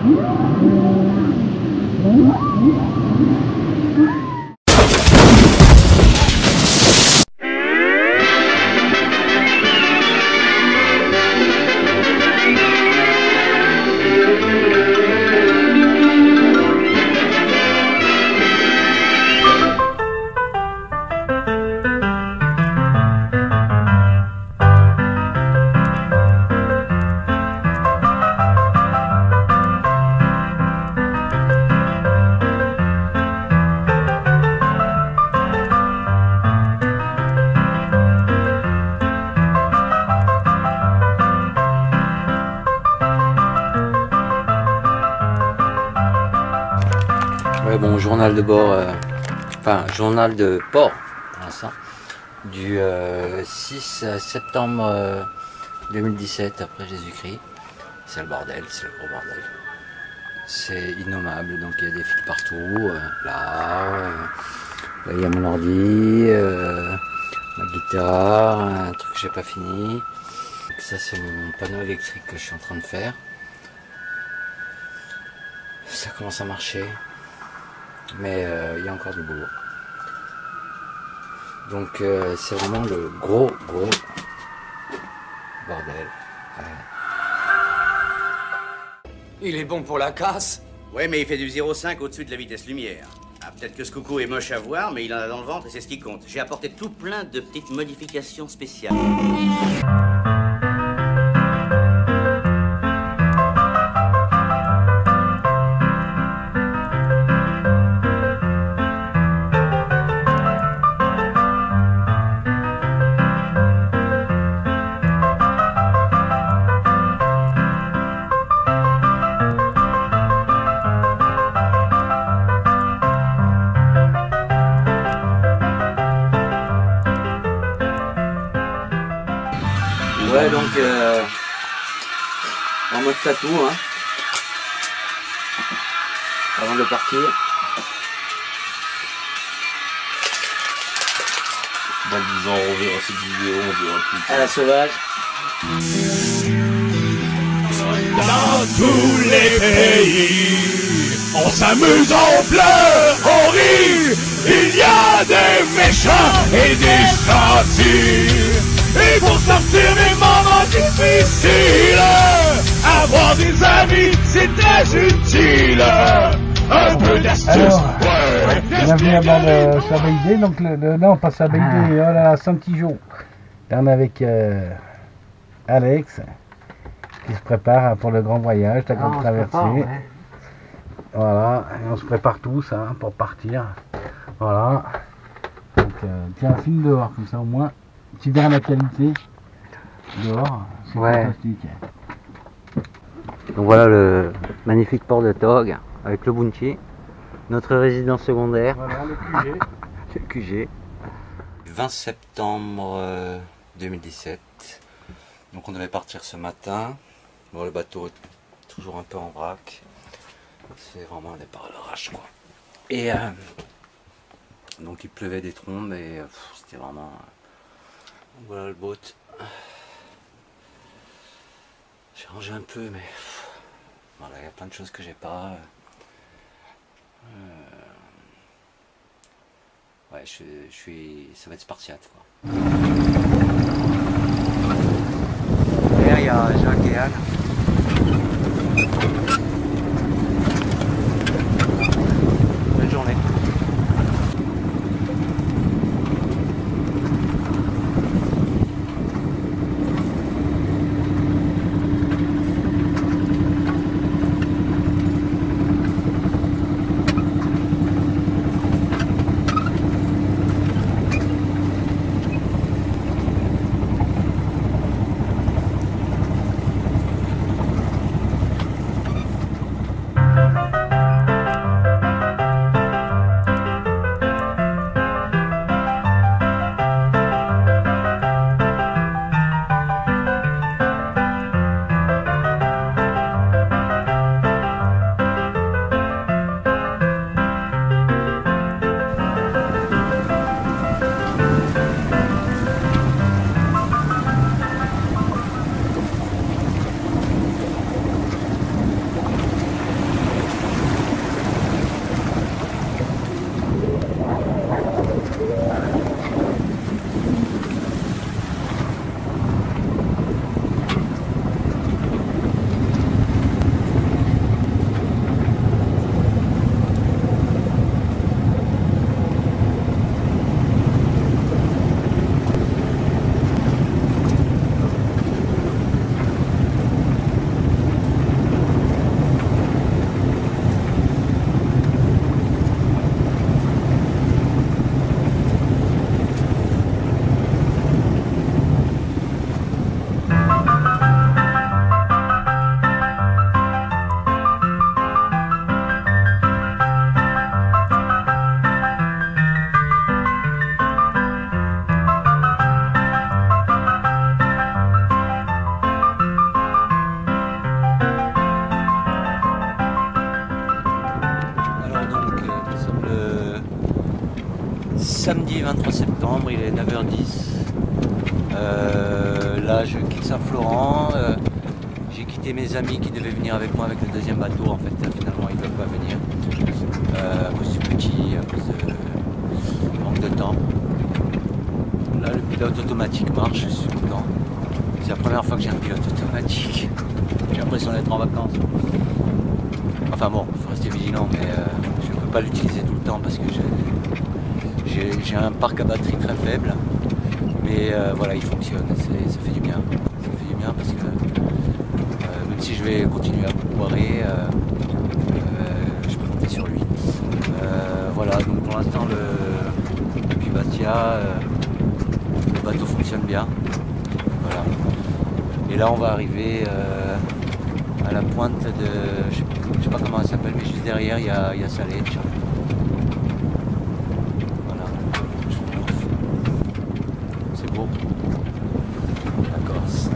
Ouais, bon, journal de bord, enfin journal de port pour l'instant, du 6 septembre 2017 après Jésus-Christ. C'est le bordel, c'est le gros bordel. C'est innommable, donc il y a des fils partout. Là, il y a mon ordi, ma guitare, un truc que j'ai pas fini. Donc ça c'est mon panneau électrique que je suis en train de faire. Ça commence à marcher. Mais il y a encore du boulot. Donc c'est vraiment le gros bordel. Il est bon pour la casse. Ouais, mais il fait du 0,5 au-dessus de la vitesse lumière. Ah, peut-être que ce coucou est moche à voir, mais il en a dans le ventre et c'est ce qui compte. J'ai apporté tout plein de petites modifications spéciales. Ouais, donc en mode tatou, hein, avant de partir. Dans 10 ans, on verra cette vidéo, on verra plus. À la sauvage. Dans tous les pays, on s'amuse, on pleure, on rit. Il y a des méchants et des gentils. Et pour sortir des moments difficiles, avoir des amis, c'est très utile. Un peu d'astuce, ouais. Bienvenue à bord de Sabaïdé, donc non pas Sabaïdé, voilà, Santijo. Là on est avec Alex qui se prépare pour le grand voyage, la grande traversée. Ouais. Voilà, et on se prépare tous hein, pour partir. Voilà. Donc tiens, filme dehors comme ça au moins. Tu verras la qualité dehors, c'est fantastique. Donc voilà le magnifique port de Tog avec le Bounty, notre résidence secondaire. Voilà le QG. Le QG. 20 septembre 2017. Donc on devait partir ce matin. Bon, le bateau est toujours un peu en vrac. C'est vraiment un départ à l'arrache quoi. Et donc il pleuvait des trombes et c'était vraiment. Voilà le boat. J'ai rangé un peu mais voilà, il y a plein de choses que j'ai pas. Ouais, je suis. Ça va être spartiate quoi. Derrière il y a Jacques et Anne. Bonne journée. samedi 23 septembre, il est 9h10. Là je quitte Saint-Florent. J'ai quitté mes amis qui devaient venir avec moi avec le deuxième bateau. En fait, finalement ils ne peuvent pas venir. À cause du petit, à cause de manque de temps. Là le pilote automatique marche, je suis content. C'est la première fois que j'ai un pilote automatique. J'ai l'impression d'être en vacances. Enfin bon, il faut rester vigilant, mais je ne peux pas l'utiliser tout le temps parce que j'ai un parc à batterie très faible. Mais voilà, il fonctionne, ça fait du bien. Ça fait du bien parce que même si je vais continuer à boirer, je peux compter sur lui. Voilà, donc pour l'instant, depuis Bastia, le bateau fonctionne bien. Voilà. Et là, on va arriver à la pointe de, je sais pas comment elle s'appelle, mais juste derrière, il y a Saleccia. Voilà. C'est beau. La Corse.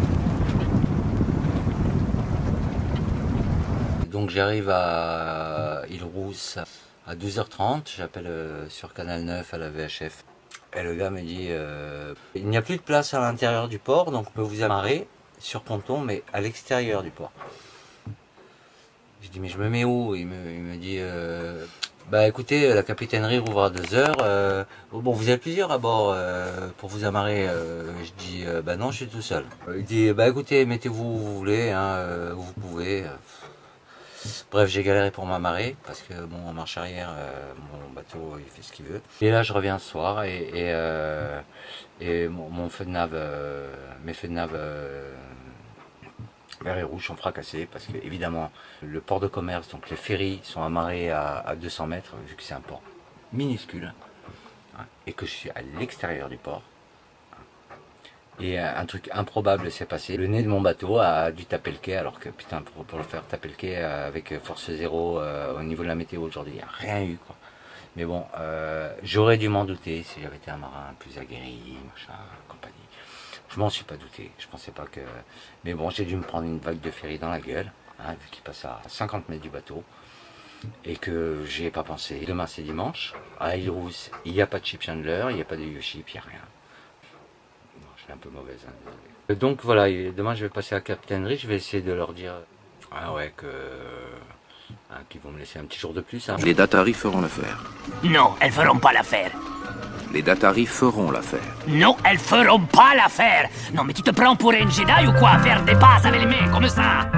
Donc j'arrive à Île-Rousse à 12h30, j'appelle sur Canal 9 à la VHF. Et le gars me dit il n'y a plus de place à l'intérieur du port, donc on peut vous amarrer sur ponton, mais à l'extérieur du port. Je dis mais je me mets où? Il me dit bah écoutez, la capitainerie rouvre à 2h. Bon, vous avez plusieurs à bord pour vous amarrer. Je dis bah non, je suis tout seul. Il dit bah écoutez, mettez-vous où vous voulez, hein, où vous pouvez. Bref, j'ai galéré pour m'amarrer parce que bon, en marche arrière, mon bateau il fait ce qu'il veut. Et là, je reviens ce soir et mon feu de nav, mes feux de nav vert et rouge sont fracassés parce que évidemment le port de commerce, donc les ferries sont amarrés à 200 mètres vu que c'est un port minuscule hein, et que je suis à l'extérieur du port. Et un truc improbable s'est passé. Le nez de mon bateau a dû taper le quai, alors que putain, pour le faire taper le quai avec force 0 au niveau de la météo aujourd'hui, il n'y a rien eu quoi. Mais bon, j'aurais dû m'en douter si j'avais été un marin plus aguerri, machin, compagnie. Je m'en suis pas douté, je pensais pas que... Mais bon, j'ai dû me prendre une vague de ferry dans la gueule, hein, vu qu'il passe à 50 mètres du bateau, et que j'y ai pas pensé. Demain c'est dimanche, à Île-Rousse, il n'y a pas de ship chandler, il n'y a pas de U-ship, il n'y a rien. Un peu mauvaise, hein, désolé. Donc voilà, demain je vais passer à la capitainerie, je vais essayer de leur dire ah ouais qu'ils vont me laisser un petit jour de plus. Hein. Les Dataris feront l'affaire. Non, elles feront pas l'affaire. Les Dataris feront l'affaire. Non, elles feront pas l'affaire. Non, mais tu te prends pour un Jedi ou quoi à faire des passes avec les mains comme ça?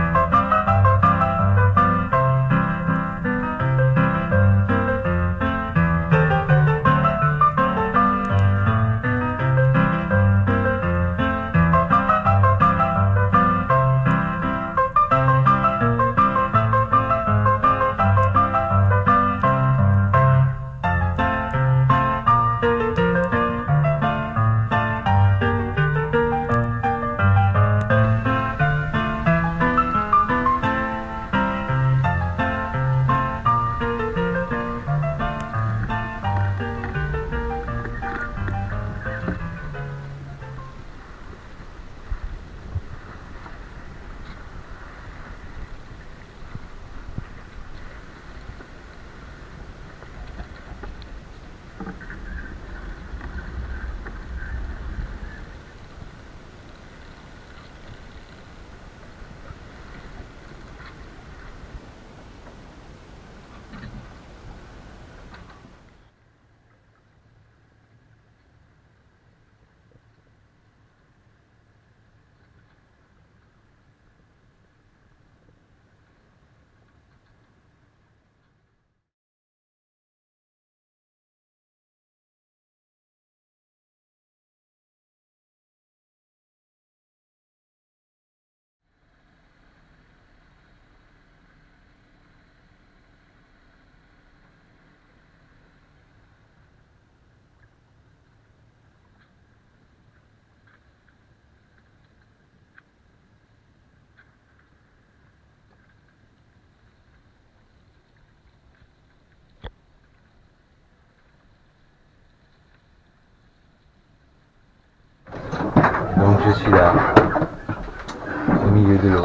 Donc je suis là, au milieu de l'eau,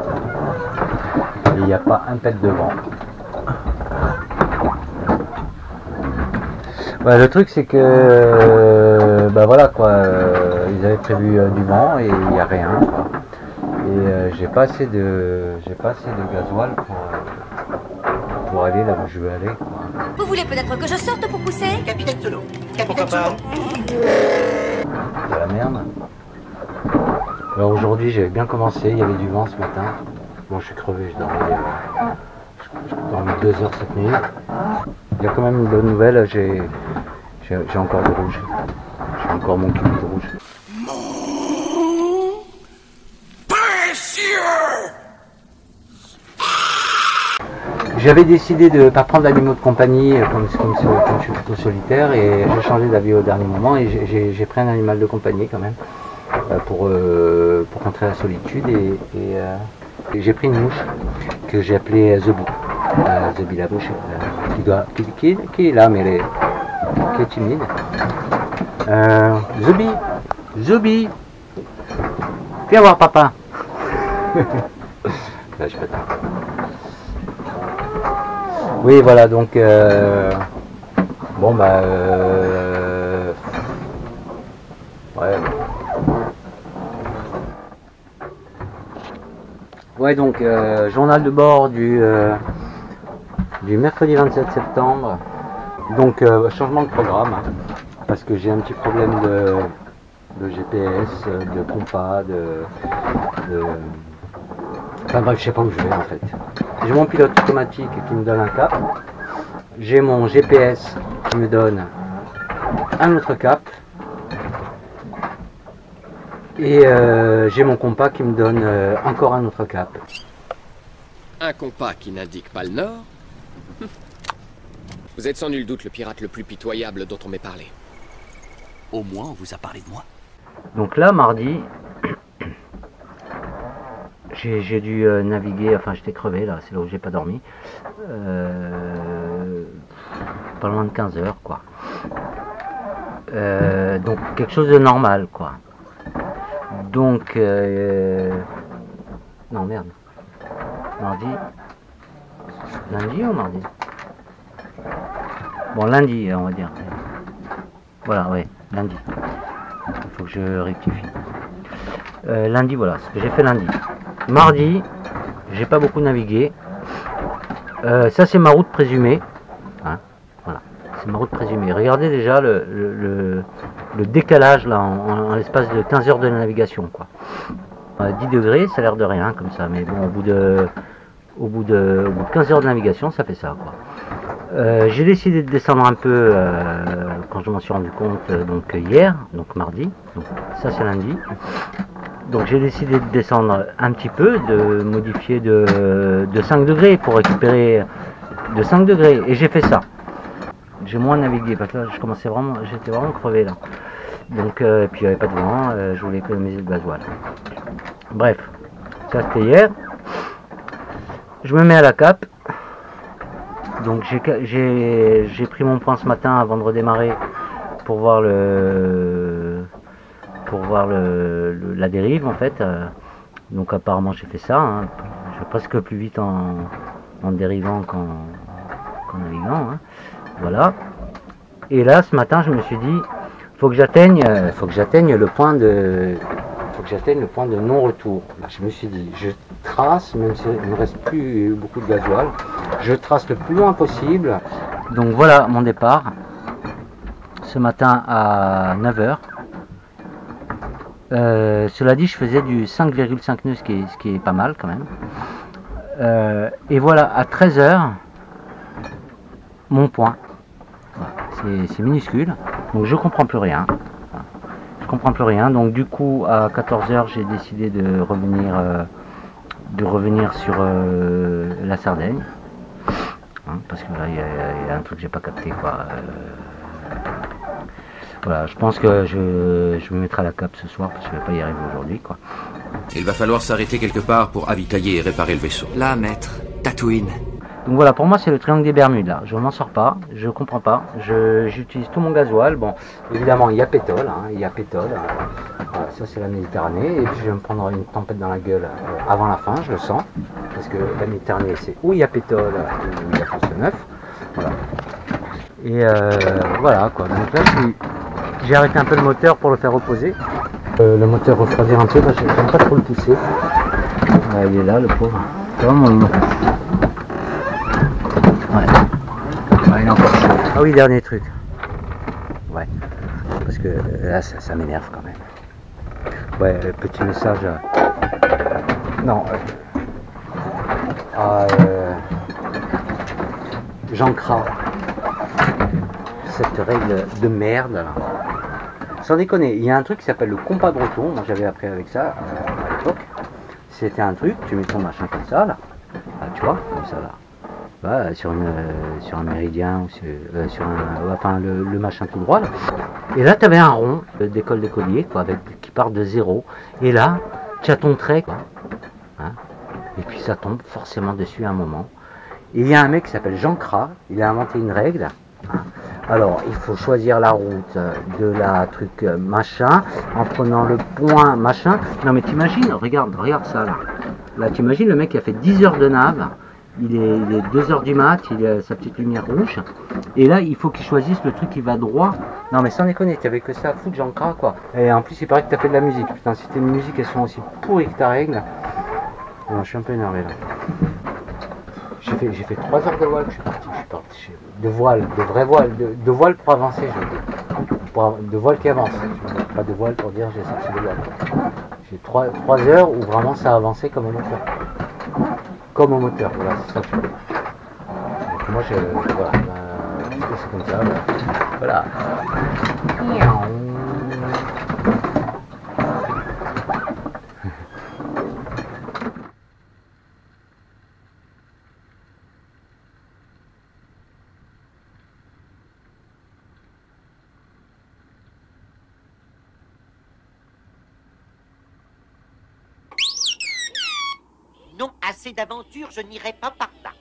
et il n'y a pas un pet de vent. Ouais, le truc c'est que bah voilà quoi, ils avaient prévu du vent et il n'y a rien quoi. Et j'ai pas assez de gasoil pour aller là où je veux aller quoi. Vous voulez peut-être que je sorte pour pousser? Capitaine Solo. Capitaine Solo. De la merde. Alors aujourd'hui j'avais bien commencé, il y avait du vent ce matin. Bon, je suis crevé, je dormi 2 heures cette nuit. Il y a quand même une bonne nouvelle, j'ai encore du rouge. J'ai encore mon cube de rouge. J'avais décidé de ne pas prendre d'animaux de compagnie comme je suis plutôt solitaire et j'ai changé d'avis au dernier moment et j'ai pris un animal de compagnie quand même pour contrer la solitude et j'ai pris une mouche que j'ai appelée Zobi. Zobi la mouche qui est là mais qui est timide. Zobi, viens voir papa. Là, je peux pas. Oui, voilà, donc bon bah ouais. Ouais, donc journal de bord du mercredi 27 septembre. Donc changement de programme hein, parce que j'ai un petit problème de GPS, de compas, enfin bref, je sais pas où je vais en fait. J'ai mon pilote automatique qui me donne un cap. J'ai mon GPS qui me donne un autre cap. Et j'ai mon compas qui me donne encore un autre cap. Un compas qui n'indique pas le nord? Vous êtes sans nul doute le pirate le plus pitoyable dont on m'ait parlé. Au moins, on vous a parlé de moi. Donc là, mardi, j'ai dû naviguer, enfin j'étais crevé là, c'est là où j'ai pas dormi. Pas loin de 15 heures quoi. Donc quelque chose de normal quoi. Donc non merde. Mardi. Lundi ou mardi? Bon lundi on va dire. Voilà ouais, lundi. Il faut que je rectifie. Lundi voilà, ce que j'ai fait lundi. Mardi, j'ai pas beaucoup navigué. Ça c'est ma route présumée. Hein, voilà, c'est ma route présumée. Regardez déjà le décalage là en l'espace de 15 heures de navigation quoi. 10 degrés, ça a l'air de rien comme ça, mais bon au bout de 15 heures de navigation, ça fait ça quoi. J'ai décidé de descendre un peu quand je m'en suis rendu compte donc hier, donc mardi. Donc ça c'est lundi. Donc j'ai décidé de descendre un petit peu, de modifier de 5 degrés pour récupérer de 5 degrés. Et j'ai fait ça. J'ai moins navigué parce que là j'étais vraiment crevé là. Donc et puis il n'y avait pas de vent, je voulais économiser le gasoil. Bref, ça c'était hier. Je me mets à la cape. Donc j'ai pris mon point ce matin avant de redémarrer pour voir la dérive en fait. Donc apparemment j'ai fait ça. Hein. Je vais presque plus vite en dérivant qu'en naviguant. Hein. Voilà. Et là ce matin je me suis dit faut que j'atteigne le point de non-retour. Je me suis dit je trace, même s'il ne me reste plus beaucoup de gasoil, je trace le plus loin possible. Donc voilà mon départ. Ce matin à 9 h. Cela dit, je faisais du 5,5 nœuds, ce qui est pas mal quand même. Et voilà, à 13 h, mon point. Voilà, c'est minuscule, donc je comprends plus rien. Voilà, je comprends plus rien. Donc du coup, à 14 h, j'ai décidé de revenir sur la Sardaigne, hein, parce que là, il y a un truc que j'ai pas capté quoi. Voilà, je pense que je me mettrai à la cape ce soir parce que je vais pas y arriver aujourd'hui quoi. Il va falloir s'arrêter quelque part pour avitailler et réparer le vaisseau. Là, maître, Tatooine. Donc voilà, pour moi c'est le triangle des Bermudes là. Je m'en sors pas, je comprends pas. J'utilise tout mon gasoil. Bon, évidemment il y a pétrole, hein, il y a pétrole. Voilà, ça c'est la Méditerranée. Et puis je vais me prendre une tempête dans la gueule avant la fin, je le sens. Parce que la Méditerranée c'est où il y a pétrole, où il y a France 9. Voilà. Et voilà quoi. Donc là, j'ai arrêté un peu le moteur pour le faire reposer. Le moteur refroidir un peu, parce que j'aime pas trop le pousser. Ouais, il est là, le pauvre. C'est vraiment long. Ouais. Ouais, il est encore chaud. Ah oui, dernier truc. Ouais. Parce que là, ça m'énerve quand même. Ouais, petit message. Non. J'ancre cette règle de merde là. Sans déconner, il y a un truc qui s'appelle le compas breton. Moi j'avais appris avec ça à l'époque. C'était un truc, tu mets ton machin comme ça là, tu vois, comme ça là. Bah, sur un méridien ou enfin le machin tout droit là. Et là tu avais un rond d'école d'écolier quoi, qui part de 0. Et là, tu as ton trait quoi. Hein, et puis ça tombe forcément dessus à un moment. Et il y a un mec qui s'appelle Jean Cras, il a inventé une règle. Alors, il faut choisir la route de la truc machin, en prenant le point machin. Non mais t'imagines, regarde ça là. Là t'imagines le mec qui a fait 10 heures de nav, il est 2 heures du mat, il a sa petite lumière rouge. Et là, il faut qu'il choisisse le truc qui va droit. Non mais sans déconner, t'avais que ça à foutre Jean Cras quoi. Et en plus, il paraît que t'as fait de la musique. Putain, si tes musiques elles sont aussi pourries que ta règle. Non, je suis un peu énervé là. J'ai fait 3 heures de voile, je suis parti de voile, de vraie voile, de voile pour avancer, je veux dire. De voile qui avance, pas de voile pour dire j'ai sorti de voile. J'ai 3 heures où vraiment ça a avancé comme un moteur. Comme un moteur, voilà, c'est ça que je veux dire. Donc moi, voilà, c'est comme ça, voilà. Non, assez d'aventures, je n'irai pas par là.